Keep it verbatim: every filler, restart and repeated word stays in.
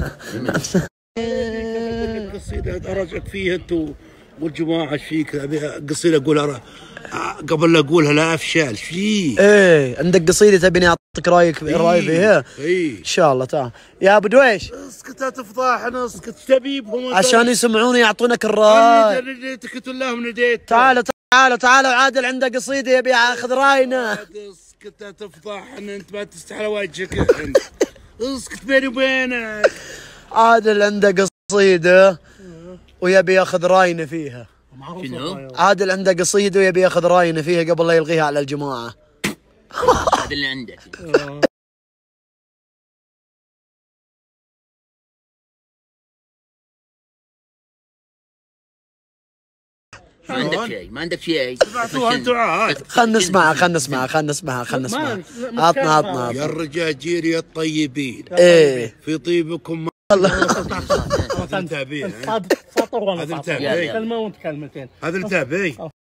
قصيدة أراجعك فيها أنت والجماعة ايش فيك؟ قصيدة أقولها قبل لا أقولها لا أفشل ايش فيك؟ إيه عندك قصيدة تبيني أعطيك رأيك إيه رأي فيها؟ إيه إن شاء الله. تعال يا أبو دويش. اسكت لا تفضحنا، اسكت تبيبهم عشان يسمعوني يعطونك الرأي. أنا نديتك قلت لهم نديت. تعالوا تعالوا تعالوا عادل عنده قصيدة يبي ياخذ راينا. اسكت لا تفضحنا أنت ما تستحي وجهك. اسكت بيني وبينك. عادل عنده قصيدة ويبي ياخذ راينا فيها. شنو؟ عادل عنده قصيدة ويبي ياخذ راينا فيها قبل لا يلغيها على الجماعة. هذا اللي عندك. ما عندك شيء، ما عندك شيء. خلنا نسمعها خلنا نسمعها خلنا نسمعها خلنا نسمعها. عطنا عطنا يا الرجاجير يا الطيبين. ايه في طيبكم الله. هذا التابعين. هذا التابعين. كلمة وانت كلمتين. هذا التابعين.